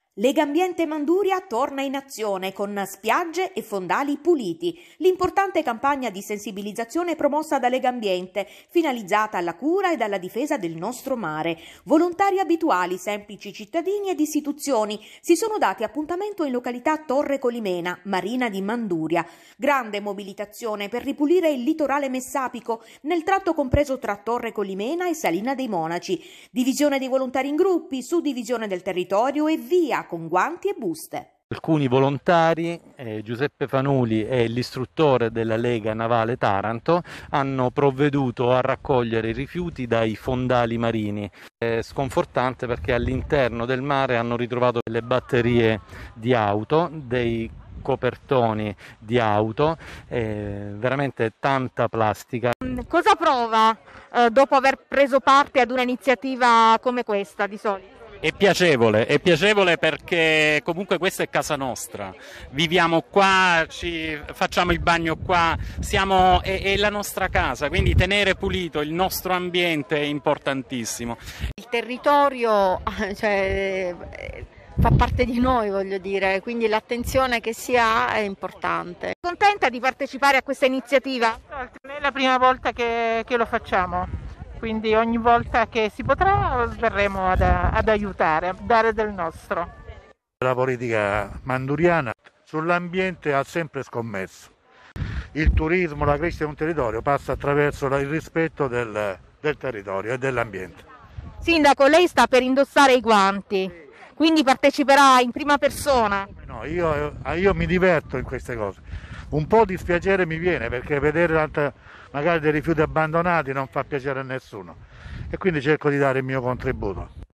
Legambiente Manduria torna in azione con spiagge e fondali puliti. L'importante campagna di sensibilizzazione promossa da Legambiente, finalizzata alla cura e alla difesa del nostro mare. Volontari abituali, semplici cittadini ed istituzioni si sono dati appuntamento in località Torre Colimena, Marina di Manduria. Grande mobilitazione per ripulire il litorale messapico nel tratto compreso tra Torre Colimena e Salina dei Monaci. Divisione dei volontari in gruppi, suddivisione del territorio e via con guanti e buste. Alcuni volontari, Giuseppe Fanuli e l'istruttore della Lega Navale Taranto, hanno provveduto a raccogliere i rifiuti dai fondali marini. È sconfortante perché all'interno del mare hanno ritrovato delle batterie di auto, dei copertoni di auto, veramente tanta plastica. Cosa prova dopo aver preso parte ad un'iniziativa come questa di solito? È piacevole perché comunque questa è casa nostra, viviamo qua, facciamo il bagno qua, è la nostra casa, quindi tenere pulito il nostro ambiente è importantissimo. Il territorio fa parte di noi, voglio dire, quindi l'attenzione che si ha è importante. Contenta di partecipare a questa iniziativa? Non è la prima volta che lo facciamo. Quindi ogni volta che si potrà verremo ad aiutare, a dare del nostro. La politica manduriana sull'ambiente ha sempre scommesso. Il turismo, la crescita di un territorio passa attraverso il rispetto del territorio e dell'ambiente. Sindaco, lei sta per indossare i guanti, quindi parteciperà in prima persona? No, io mi diverto in queste cose. Un po' di dispiacere mi viene perché vedere magari dei rifiuti abbandonati non fa piacere a nessuno e quindi cerco di dare il mio contributo.